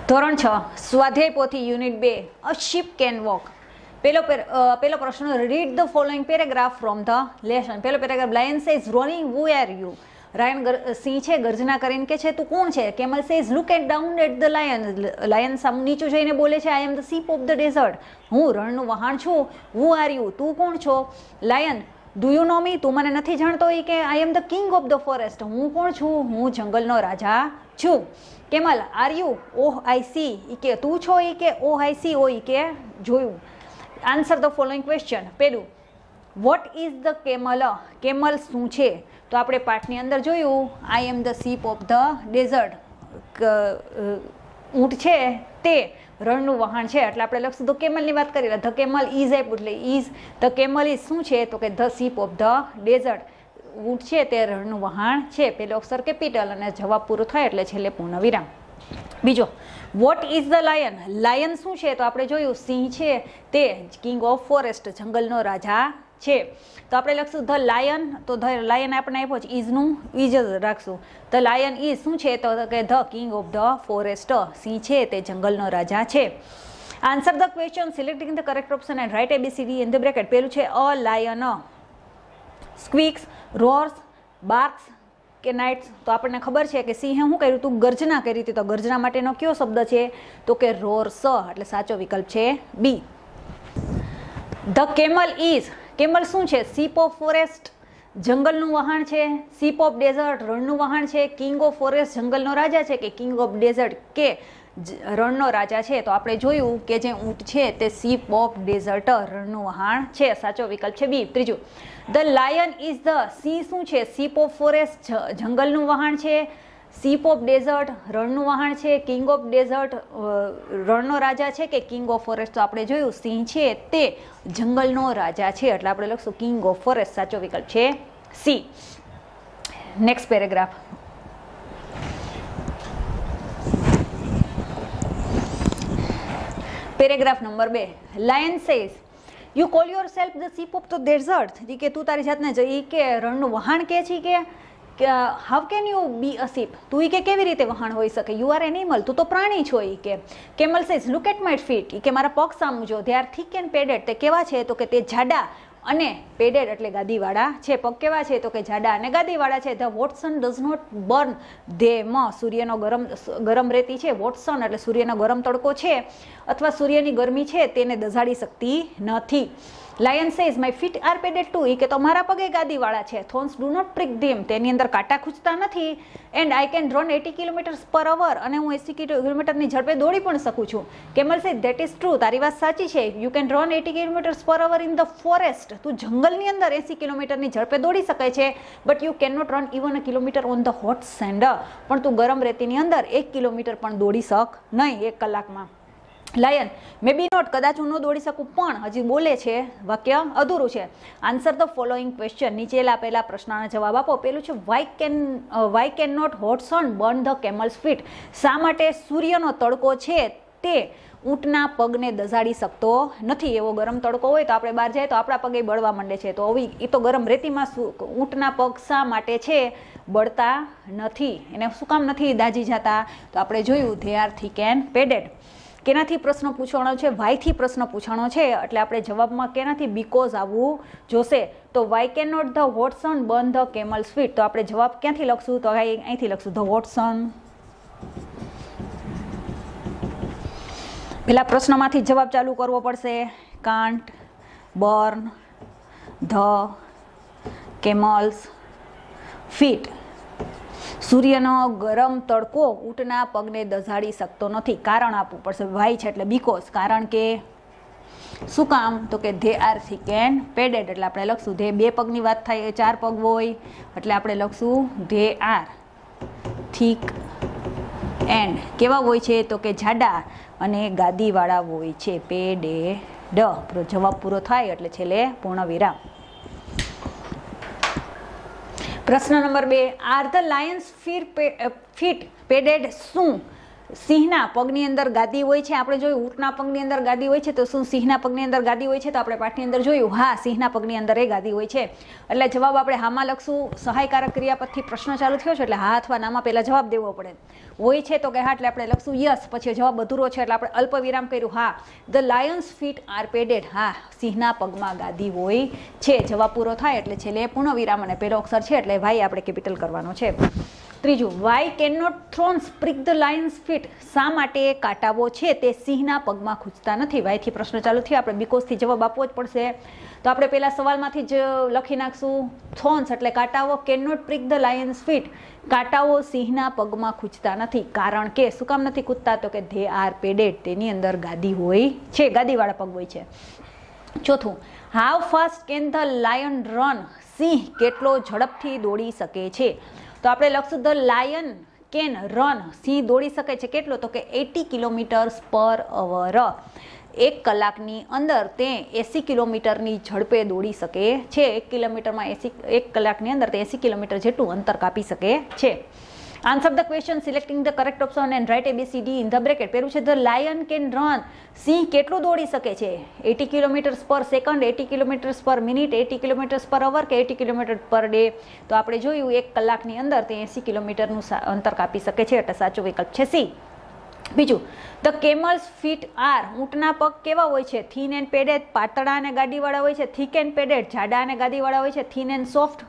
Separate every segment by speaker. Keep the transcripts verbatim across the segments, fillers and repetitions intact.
Speaker 1: ધોરણ છ સ્વાધ્યાય પોથી યુનિટ બે અ શીપ કેન વોક. પેલો પેલો પ્રશ્ન, read the following paragraph from the lesson. પેલો paragraph, lion says roaring who are you. Lion સિંહ છે ગર્જના કરીને કે છે તું કોણ છે. Camel says look at down at the lion. Lion સામે નીચું જોઈને બોલે છે I am the ship of the desert. હું રણનું વહાણ છું. હુ આર યુ, તું કોણ છો. Lion, do you know me, તું મને નથી જાણતો. એ કે I am the king of the forest. હું કોણ છું, હું જંગલનો રાજા છું. Camel, are you, oh I see. એ કે તું છો. એ કે ઓહ આઈ સી. ઓ એ કે જોયું. Answer the following question. પેલું, what is the camel. Camel શું છે. તો આપણે પાઠની અંદર જોયું I am the ship of the desert. ઊંટ છે તે રણનું વહાણ છે એટલે આપણે લખશું ધ કેમલની વાત કરી. ધ કેમલ ઇઝ આપ્યું એટલે ઇઝ ધ કેમલ ઇઝ શું છે તો કે the ship of the desert. ઊંટ છે તે રણનું વહાણ છે. પેલો અક્ષર કેપિટલ અને જવાબ પૂરો થાય એટલે છેલ્લે પૂર્ણ વિરામ. બીજો, what is the lion. Lion શું છે તો આપણે જોયું સિંહ છે તે કિંગ ઓફ ફોરેસ્ટ જંગલનો રાજા છે. તો આપણે લખશું ધ લાયન. તો ધ લાયન આપણે આપ્યો છે ઇઝનું ઇઝ જ રાખશું. ધ લાયન ઇઝ શું છે તો કે the king of the forest. સિંહ છે તે જંગલનો રાજા છે. Answer the question selecting the correct option and write ABCD in the bracket. પેલું છે અ લાયન સ્ક્વિક્સ, રોર્સ, બાર્ક્સ કે નાઇટ્સ. તો આપણને ખબર છે કે સિંહે શું કર્યું હતું, ગર્જના કરી હતી. તો ગર્જના માટેનો કયો શબ્દ છે તો કે રોર્સ. એટલે સાચો વિકલ્પ છે B. The camel is. Camel શું છે, સીપ ઓફ ફોરેસ્ટ જંગલનું વહાણ છે. સીપ ઓફ ડેઝર્ટ રણનું વહાણ છે. કિંગ ઓફ ફોરેસ્ટ જંગલનો રાજા છે કે કિંગ ઓફ ડેઝર્ટ કે રણનો રાજા છે. તો આપણે જોયું કે જે ઊંટ છે તે સીપ ઓફ ડેઝર્ટ રણનું વહાણ છે. સાચો વિકલ્પ છે બી. ત્રીજું, ધ લાયન ઇઝ ધ. સિંહ શું છે, સીપ ઓફ ફોરેસ્ટ જંગલનું વહાણ છે. સીપ ઓફ ડેઝર્ટ રણનું વહાણ છે. કિંગ ઓફ ડેઝર્ટ રણનો રાજા છે કે કિંગ ઓફ ફોરેસ્ટ. તો આપણે જોયું સિંહ છે તે જંગલનો રાજા છે એટલે આપણે લખશું કિંગ ઓફ ફોરેસ્ટ. સાચો વિકલ્પ છે સી. Next paragraph. પેરેગ્રાફ નંબર બે. Lion says you call yourself the ship of the desert. કે તું તારી જાતને જઈ કે રણનું વહાણ કે છે કે how can you be a ship. તું એ કે કેવી રીતે વહાણ હોઈ શકે. યુ આર એનિમલ, તું તો પ્રાણી છો. એ કે camel says look at my feet. એ કે મારા પગ સામું જો. They are thick and padded. તે કેવા છે તો કે તે જાડા અને પેડેડ એટલે ગાદીવાળા છે. પગ કેવા છે તો કે જાડા અને ગાદીવાળા છે. The hot sun does not burn them. સૂર્યનો ગરમ ગરમ રેતી છે વોટસન એટલે સૂર્યનો ગરમ તડકો છે અથવા સૂર્યની ગરમી છે તેને દઝાડી શકતી નથી. Lion says my feet are padded too. એ કે તો મારા પગે ગાદીવાળા છે. Thorns do not prick them. તેની અંદર કાંટા ખૂંચતા નથી. And I can run eighty kilometres per hour. અને હું એસી કિલોમીટરની ઝડપે દોડી પણ શકું છું. Camel says that is true. તારી વાત સાચી છે. You can run eighty kilometres per hour in the forest. તું જંગલની અંદર એસી કિલોમીટરની ઝડપે દોડી શકે છે. But you can not run even a kilometre on the hot sand. પણ તું ગરમ રેતીની અંદર એક કિલોમીટર પણ દોડી શક નહીં એક કલાકમાં. Lion, maybe not. કદાચ હું ન દોડી શકું પણ હજી બોલે છે. વાક્ય અધૂરું છે. Answer the following question. નીચે આપેલા પ્રશ્નના જવાબ આપો. પેલું છે why can why can not hot sun burn the camel's feet. શા માટે સૂર્યનો તડકો છે તે ઊંટના પગને દઝાડી શકતો નથી. એવો ગરમ તડકો હોય તો આપણે બહાર જાય તો આપણા પગે બળવા માંડે છે. તો આવી એ તો ગરમ રેતીમાં ઊંટના પગ શા માટે છે બળતા નથી. એને શું કામ નથી દાજી જતા તો આપણે જોયું they are thick and padded. કેનાથી પ્રશ્ન પૂછવાનો છે, વાયથી પ્રશ્ન પૂછવાનો છે એટલે આપણે જવાબમાં કેનાથી બીકોઝ આવવું જોશે. તો why can not the hot sun burn the camel's feet. તો આપણે જવાબ ક્યાંથી લખશું તો અહીંથી લખશું ધ વોટસન. પેલા પ્રશ્નમાંથી જવાબ ચાલુ કરવો પડશે. Can't burn the camel's feet. સૂર્યનો ગરમ તડકો ઊંટના પગને દઝાડી શકતો નથી. કારણ આપવું પડશે. વાય છે એટલે બીકોઝ. કારણ કે શું કામ તો કે they are thick and padded. એટલે આપણે લખશું ધે બે પગની વાત થાય ચાર પગ હોય એટલે આપણે લખશું ધે આર થીક એન્ડ કેવા હોય છે તો કે જાડા અને ગાદીવાળા હોય છે. પેડેડ. જવાબ પૂરો થાય એટલે છેલ્લે પૂર્ણ વિરામ. પ્રશ્ન નંબર બે. Are the lion's feet padded. શું સિંહના પગની અંદર ગાદી હોય છે. આપણે જોયું ઊંટના પગની અંદર ગાદી હોય છે, તો શું સિંહના પગની અંદર ગાદી હોય છે? તો આપણે પાઠની અંદર જોયું હા, સિંહના પગની અંદર એ ગાદી હોય છે. એટલે જવાબ આપણે હામાં લખશું. સહાયકારક ક્રિયાપદથી પ્રશ્ન ચાલુ થયો છે એટલે હા અથવા નામાં પહેલા જવાબ દેવો પડે. હોય છે તો કે હા એટલે આપણે લખશું યસ, પછી જવાબ અધૂરો છે એટલે આપણે અલ્પ વિરામ કર્યું. હા, the lion's feet are padded. હા, સિંહના પગમાં ગાદી હોય છે. જવાબ પૂરો થાય એટલે છેલ્લે પૂર્ણ વિરામ અને પહેલો અક્ષર છે એટલે વાય આપણે કેપિટલ કરવાનો છે. ત્રીજું, why can not thorns prick the lion's feet. શા માટે કાંટાઓ છે તે સિંહના પગમાં ખૂંચતા નથી? વાયથી પ્રશ્ન ચાલુ થયો, આપણે બીકોઝથી જવાબ આપવો જ પડશે. તો આપણે પહેલા સવાલમાંથી જ લખી નાખશું. થ્રોન્સ એટલે કાંટાઓ. Can not prick the lion's feet. કાંટાઓ સિંહના પગમાં ખૂંચતા નથી. કારણ કે શું કામ નથી ખૂંચતા? તો કે ધે આર પેડેડ. તેની અંદર ગાદી હોય છે, ગાદીવાળા પગ હોય છે. ચોથું, how fast can the lion run. સિંહ કેટલો ઝડપથી દોડી શકે છે? તો આપણે લખશું ધ લાયન કેન રન. સિંહ દોડી શકે છે કેટલો? તો કે એટી કિલોમીટર્સ પર અવર. એક કલાકની અંદર તે એસી કિલોમીટરની ઝડપે દોડી શકે છે. એક કિલોમીટરમાં એસી એક કલાકની અંદર તે એસી કિલોમીટર જેટલું અંતર કાપી શકે છે. Answer the question selecting the correct option and write ABCD in the bracket. પહેલું છે ધ લાયન કેન રન. સિંહ કેટલું દોડી શકે છે? Eighty kilometres per second, eighty kilometres per minute, eighty kilometres per hour કે એટી કિલોમીટર પર ડે? તો આપણે જોયું એક કલાકની અંદર તે એસી કિલોમીટરનું અંતર કાપી શકે છે એટલે સાચો વિકલ્પ છે સી. બીજું, ધ કેમલ્સ ફીટ આર. ઊંટના પગ કેવા હોય છે? Thin and padded. પાતળા અને ગાદીવાળા હોય છે. Thick and padded. જાડા અને ગાદીવાળા હોય છે. Thin and soft.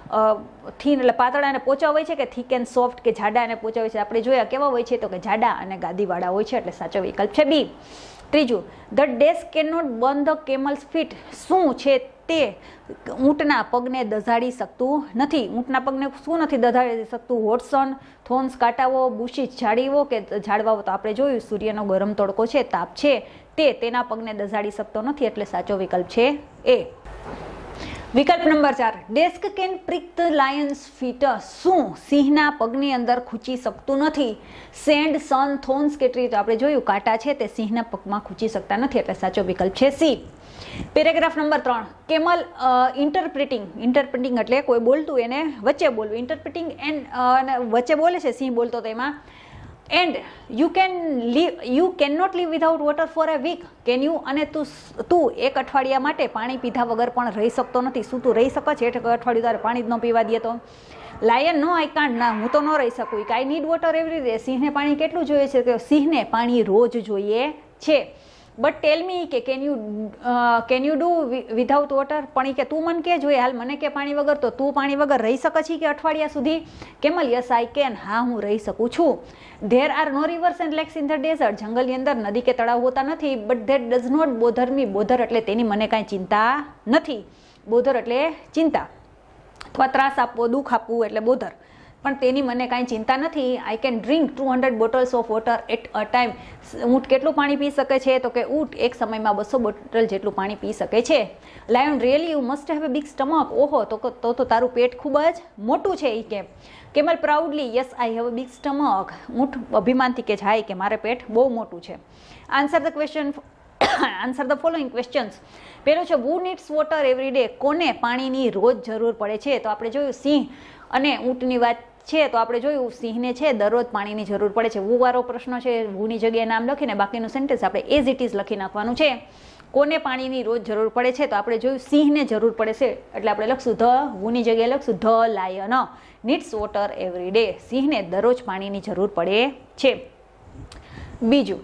Speaker 1: થીન એટલે પાતળા અને પોચા હોય છે કે થીક એન્ડ સોફ્ટ કે જાડા અને પોચા હોય છે? આપણે જોયા કેવા હોય છે? તો કે જાડા અને ગાદીવાળા હોય છે એટલે સાચો વિકલ્પ છે બી. ત્રીજું, the dash can not burn the camel's feet. શું છે તે ઊંટના પગને દઝાડી શકતું નથી? ઊંટના પગને શું નથી દઝાડી શકતું? હોટસન, થોન્સ કાંટાઓ, બુશીસ ઝાડીઓ કે ઝાડવાઓ? તો આપણે જોયું સૂર્યનો ગરમ તડકો છે, તાપ છે, તે તેના પગને દઝાડી શકતો નથી એટલે સાચો વિકલ્પ છે એ. વિકલ્પ નંબર ચાર, desk can prick the lion's feet. શું સિંહના પગની અંદર ખૂંચી શકતું નથી? સેન્ડ, સન, થોન્સ કે ટ્રી? તો આપણે જોયું કાંટા છે તે સિંહના પગમાં ખૂંચી શકતા નથી એટલે સાચો વિકલ્પ છે સી. પેરેગ્રાફ નંબર ત્રણ, કેમલ ઇન્ટરપ્રિટિંગ. ઇન્ટરપ્રિટિંગ એટલે કોઈ બોલતું એને વચ્ચે બોલવું. ઇન્ટરપ્રિટિંગ એન્ડ વચ્ચે બોલે છે સિંહ બોલતો તેમાં. And you can live you can not live without water for a week. Can you અને તું તું એક અઠવાડિયા માટે પાણી પીધા વગર પણ રહી શકતો નથી. શું તું રહી શકે છે એક અઠવાડિયું તારે પાણી જ ન પીવા દે તો? Lion no I can't. ના, હું તો ન રહી શકું. I need water every day. સિંહને પાણી કેટલું જોઈએ છે? કે સિંહને પાણી રોજ જોઈએ છે. બટ ટેલ મી કે can you can you do without water. પણ કે તું મને કે જોઈએ હાલ મને કે પાણી વગર. તો તું પાણી વગર રહી શકે છે કે અઠવાડિયા સુધી? Camel, yes I can. હા, હું રહી શકું છું. There are no rivers and lakes in the desert. જંગલની અંદર નદી કે તળાવ હોતા નથી. But that does not bother me. Bother એટલે તેની મને કાંઈ ચિંતા નથી. બોધર એટલે ચિંતા અથવા ત્રાસ આપવો, દુઃખ આપવું એટલે બોધર. પણ તેની મને કાંઈ ચિંતા નથી. I can drink two hundred bottles of water at a time. ઊંટ કેટલું પાણી પી શકે છે? તો કે ઊંટ એક સમયમાં બસો બોટલ જેટલું પાણી પી શકે છે. Lion, really you must have a big stomach. ઓહો, તો તો તો તારું પેટ ખૂબ જ મોટું છે એ કે. Camel, proudly, yes I have a big stomach. ઊંટ અભિમાનથી કે જાય કે મારે પેટ બહુ મોટું છે. Answer the question answer the following questions. પેલું છે who needs water every day. કોને પાણીની રોજ જરૂર પડે છે? તો આપણે જોયું સિંહ અને ઊંટની વાત છે તો આપણે જોયું સિંહને છે દરરોજ પાણીની જરૂર પડે છે. વુ વાળો પ્રશ્ન છે, હુની જગ્યાએ નામ લખીને બાકીનું સેન્ટેન્સ આપણે એઝ ઇટ ઇઝ લખી નાખવાનું છે. કોને પાણીની રોજ જરૂર પડે છે? તો આપણે જોયું સિંહને જરૂર પડે છે એટલે આપણે લખશું ધ. હુની જગ્યાએ લખશું the lion needs water every day. સિંહને દરરોજ પાણીની જરૂર પડે છે. બીજું,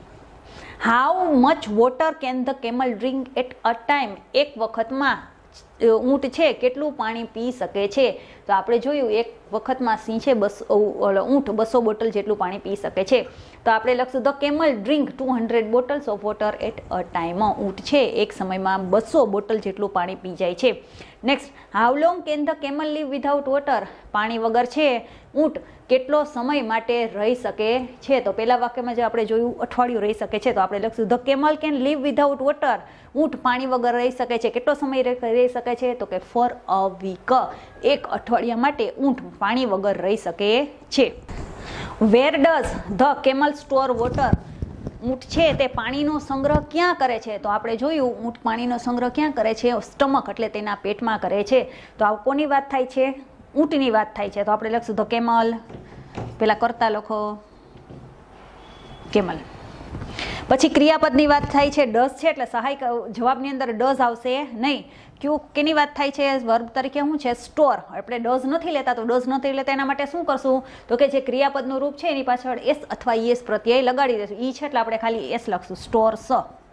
Speaker 1: how much water can the camel drink at a time. એક વખતમાં ઊંટ છે કેટલું પાણી પી શકે છે? તો આપણે જોયું એક વખતમાં સિંહ છે બસો ઊંટ બસો બોટલ જેટલું પાણી પી શકે છે. તો આપણે લખશું the camel drink two hundred bottles of water at a time. ઊંટ છે એક સમયમાં બસો બોટલ જેટલું પાણી પી જાય છે. Next, how long can the camel live without water. પાણી વગર છે ઊંટ કેટલો સમય માટે રહી શકે છે? તો પહેલા વાક્યમાં જે આપણે જોયું અઠવાડિયું રહી શકે છે તો આપણે લખશું the camel can live without water. ઊંટ પાણી વગર રહી શકે છે. કેટલો સમય રહી શકે છે? તો કે ફોર અ વીક. એક અઠવાડિયા માટે ઊંટ પાણી વગર રહી શકે છે. Where does the camel store water. ઊંટ છે તે પાણીનો સંગ્રહ ક્યાં કરે છે? તો આપણે જોયું ઊંટ પાણીનો સંગ્રહ ક્યાં કરે છે? સ્ટમક એટલે તેના પેટમાં કરે છે. તો આ કોની વાત થાય છે? ઊંટની વાત થાય છે. તો આપણે લખશું ધ કેમલ. પેલા કરતા લખો કેમલ. પછી ક્રિયાપદની વાત થાય છે, ડઝ છે એટલે સહાયક જવાબની અંદર ડઝ આવશે નહીં. ક્યુ કેની વાત થાય છે, વર્બ તરીકે શું છે, સ્ટોર. આપણે ડઝ નથી લેતા તો ડઝ નથી લેતા એના માટે શું કરશું તો કે જે ક્રિયાપદનું રૂપ છે એની પાછળ એસ અથવા ઈએસ પ્રત્યય લગાડી દઈશું. ઈ છે એટલે આપણે ખાલી એસ લખશું, સ્ટોર્સ.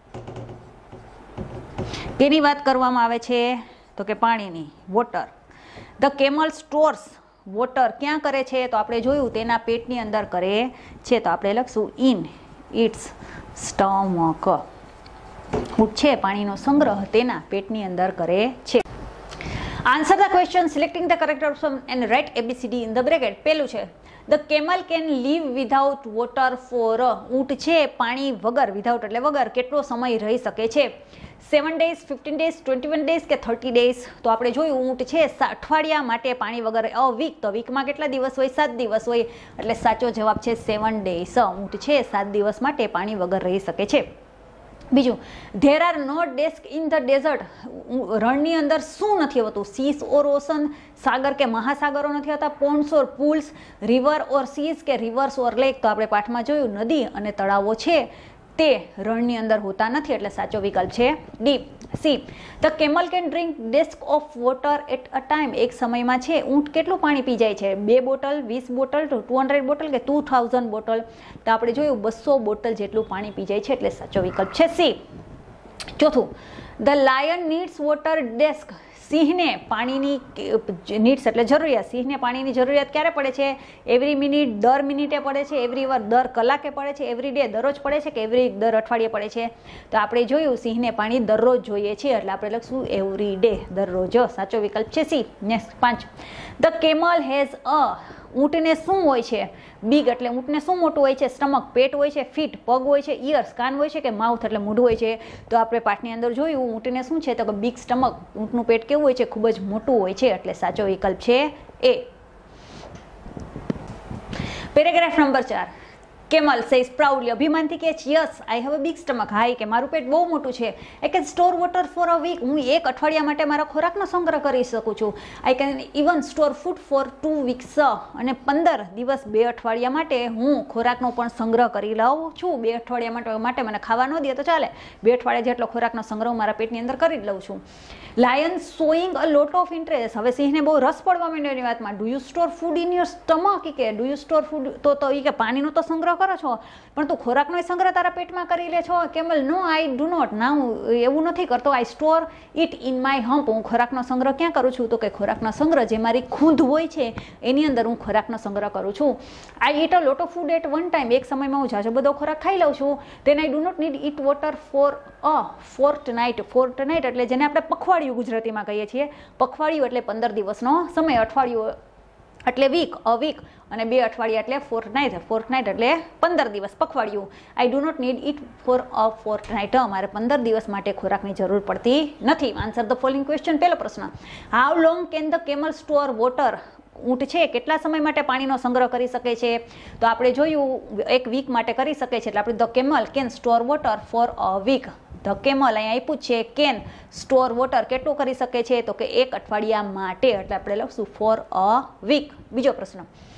Speaker 1: કેની વાત કરવામાં આવે છે તો કે પાણીની, water. The camel stores water ક્યાં કરે છે તો આપણે જોયું તેના પેટની અંદર કરે છે, તો આપણે લખશું ઇન ઇટ્સ સ્ટમક. ઊંટ છે પાણીનો સંગ્રહ તેના પેટની અંદર કરે છે. Answer the question selecting the correct option and write ABCD in the bracket. પેલું છે the camel can live without water for. ઊંટ છે પાણી વગર, વિધાઉટ એટલે વગર, કેટલો સમય રહી શકે છે? Seven days, fifteen days, twenty one days કે થર્ટી ડેઝ? તો આપણે જોયું ઊંટ છે અઠવાડિયા માટે પાણી વગર. અ વીક, તો વીકમાં કેટલા દિવસ હોય? સાત દિવસ હોય, એટલે સાચો જવાબ છે સેવન ડેઝ. ઊંટ છે સાત દિવસ માટે પાણી વગર રહી શકે છે. બીજું, there are no desk in the desert. રણની અંદર શું નથી હોતું? સીસ ઓર ઓશન, સાગર કે મહાસાગરો નથી હોતા. Ponds or pools, river or seas કે રિવર્સ ઓર લેક. તો આપણે પાઠમાં જોયું નદી અને તળાવો છે તે રણની અંદર હોતા નથી, એટલે સાચો વિકલ્પ છે D. C, the camel can drink desk of water at a time. એક સમયમાં છે ઊંટ કેટલું પાણી પી જાય છે? બે બોટલ, વીસ બોટલ, ટુ હંડ્રેડ બોટલ કે ટુ થાઉઝન્ડ બોટલ? તો આપણે જોયું બસો બોટલ જેટલું પાણી પી જાય છે, એટલે સાચો વિકલ્પ છે સી. ચોથું, the lion needs water desk. સિંહને પાણીની નીડ્સ એટલે જરૂરિયાત, સિંહને પાણીની જરૂરિયાત ક્યારે પડે છે? એવરી મિનિટ, દર મિનિટે પડે છે, એવરી અવર દર કલાકે પડે છે, એવરી ડે દરરોજ પડે છે કે એવરી દર અઠવાડિયે પડે છે? તો આપણે જોયું સિંહને પાણી દરરોજ જોઈએ છે, એટલે આપણે લખશું એવરી ડે, દરરોજ. સાચો વિકલ્પ છે સી. નેક્સ્ટ પાંચ, ધ કેમલ હેઝ અ. ઊંટને શું હોય છે? બિગ એટલે ઊંટને શું મોટું હોય છે? સ્ટમક પેટ હોય છે, ફીટ પગ હોય છે, ઇયર્સ કાન હોય છે કે માઉથ એટલે મોઢું હોય છે? તો આપણે પાઠની અંદર જોયું ઊંટને શું છે તો કે બિગ સ્ટમક. ઊંટનું પેટ કેવું હોય છે? ખૂબ જ મોટું હોય છે, એટલે સાચો વિકલ્પ છે એ. પેરેગ્રાફ નંબર ચાર. કેમલ સેઝ પ્રાઉડલી, અભિમાનથી કે છે yes I have a big stomach. હાય કે મારું પેટ બહુ મોટું છે. I can store water for a week. હું એક અઠવાડિયા માટે મારા ખોરાકનો સંગ્રહ કરી શકું છું. I can even store food for two weeks. અને પંદર દિવસ, બે અઠવાડિયા માટે હું ખોરાકનો પણ સંગ્રહ કરી લઉં છું. બે અઠવાડિયા માટે માટે મને ખાવા ન દે તો ચાલે, બે અઠવાડિયા જેટલો ખોરાકનો સંગ્રહ મારા પેટની અંદર કરી જ લઉં છું. Lion showing a lot of interest. હવે સિંહને બહુ રસ પડવા માંડ્યો એની વાતમાં. Do you store food in your stomach? કે ડુ યુ સ્ટોર ફૂડ તો તો એ કે પાણીનો તો સંગ્રહ કરો છો, પણ તું ખોરાકનો સંગ્રહ તારા પેટમાં કરી લે છો? Camel no I do not. ના, હું એવું નથી કરતો. I store it in my hump. હું ખોરાકનો સંગ્રહ ક્યાં કરું છું? તો કે ખોરાકનો સંગ્રહ જે મારી ખૂંધ હોય છે એની અંદર હું ખોરાકનો સંગ્રહ કરું છું. I eat a lot of food at one time. એક સમયમાં હું જાજો બધો ખોરાક ખાઈ લઉં છું. Then I do not need it water for a fortnight. Fortnight એટલે જેને આપણે પખવાડિયું ગુજરાતીમાં કહીએ છીએ. પખવાડિયું એટલે પંદર દિવસનો સમય, અઠવાડિયું એટલે વીક, અ વીક, અને બે અઠવાડિયા એટલે ફોર્ટ નાઇટ. ફોર્ટ નાઇટ એટલે પંદર દિવસ, પખવાડિયું. I do not need it for a fortnight. અમારે પંદર દિવસ માટે ખોરાકની જરૂર પડતી નથી. Answer the following question. પહેલો પ્રશ્ન, how long can the camel store water? ઊંટ છે કેટલા સમય માટે પાણીનો સંગ્રહ કરી શકે છે? તો આપણે જોયું એક વીક માટે કરી શકે છે, એટલે આપણે the camel can store water for a week. The camel અહીંયા આપ્યું છે કેન સ્ટોર વોટર, કેટલું કરી શકે છે તો કે એક અઠવાડિયા માટે, એટલે આપણે લખશું ફોર અ વીક. બીજો પ્રશ્ન,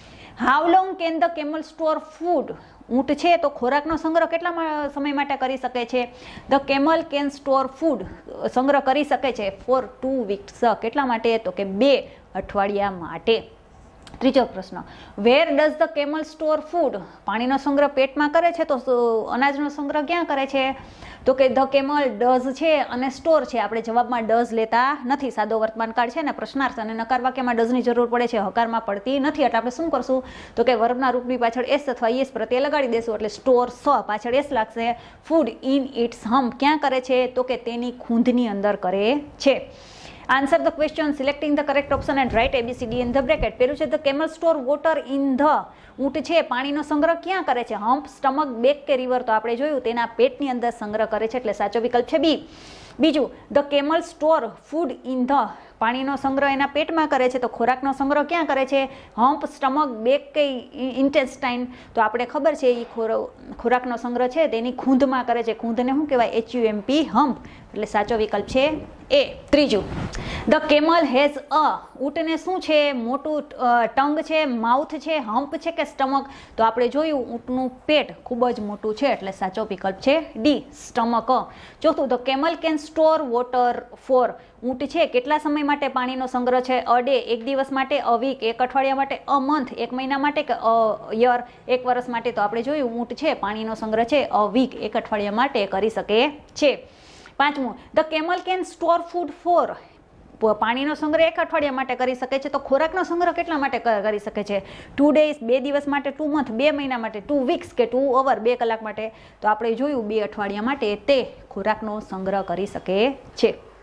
Speaker 1: how long can the camel store food? ઊંટ છે તો ખોરાકનો સંગ્રહ કેટલા સમય માટે કરી શકે છે? The camel can store food, સંગ્રહ કરી શકે છે ફોર ટુ વીક્સ. કેટલા માટે તો કે બે અઠવાડિયા માટે. ત્રીજો પ્રશ્ન, where does the camel store food? પાણીનો સંગ્રહ પેટમાં કરે છે તો અનાજનો સંગ્રહ ક્યાં કરે છે? તો કે ધ કેમલ ડઝ છે અને સ્ટોર છે. આપણે જવાબમાં ડઝ લેતા નથી. સાદો વર્તમાનકાળ છે ને પ્રશ્નાર્થ અને નકાર વાક્યમાં ડઝની જરૂર પડે છે, હકારમાં પડતી નથી. એટલે આપણે શું કરશું તો કે વર્બના રૂપની પાછળ એસ અથવા ઈએસ પ્રત્યે લગાડી દેશું, એટલે સ્ટોર સ પાછળ એસ લાગશે. ફૂડ ઇન ઇટ્સ હમ્પ ક્યાં કરે છે તો કે તેની ખૂંધની અંદર કરે છે. Answer the question selecting the correct option and write ABCD in the bracket. પેલું છે the camel store water in the. ઊંટ છે પાણીનો સંગ્રહ ક્યાં કરે છે? હમ્પ, સ્ટમક, બેક કે રિવર? તો આપણે જોયું તેના પેટની અંદર સંગ્રહ કરે છે, એટલે સાચો વિકલ્પ છે બી. બીજું, the camel store food in the. પાણીનો સંગ્રહ એના પેટમાં કરે છે તો ખોરાકનો સંગ્રહ ક્યાં કરે છે? હમ્પ, સ્ટમક, બેક કે ઇન્ટેસ્ટાઇન? તો આપણે ખબર છે એ ખોરાકનો સંગ્રહ છે તેની ખૂંધમાં કરે છે. ખૂંધને શું કહેવાય? H U M P, hump. એટલે સાચો વિકલ્પ છે એ. ત્રીજું, ધ કેમલ હેઝ અ, ઊંટને શું છે? મોટું ટંગ છે, માઉથ છે, હમ્પ છે કે સ્ટમક? તો આપણે જોયું ઊંટનું પેટ ખૂબ જ મોટું છે એટલે સાચો વિકલ્પ છે ડી, સ્ટમક. ચોથું, the camel can store water for, ઊંટ છે કેટલા સમય માટે પાણીનો સંગ્રહ છે? અ ડે, એક દિવસ માટે, અ વીક, એક અઠવાડિયા માટે, અ મંથ, એક મહિના માટે કે અ યર, એક વર્ષ માટે? તો આપણે જોયું ઊંટ છે પાણીનો સંગ્રહ છે અ વીક, એક અઠવાડિયા માટે કરી શકે છે. પાંચમું, the camel can store food for, પાણીનો સંગ્રહ એક અઠવાડિયા માટે કરી શકે છે તો ખોરાકનો સંગ્રહ કેટલા માટે કરી શકે છે? ટુ ડેઝ, બે દિવસ માટે, ટુ મંથ, બે મહિના માટે, ટુ વીક્સ કે ટુ અવર, બે કલાક માટે? તો આપણે જોયું બે અઠવાડિયા માટે તે ખોરાકનો સંગ્રહ કરી શકે છે.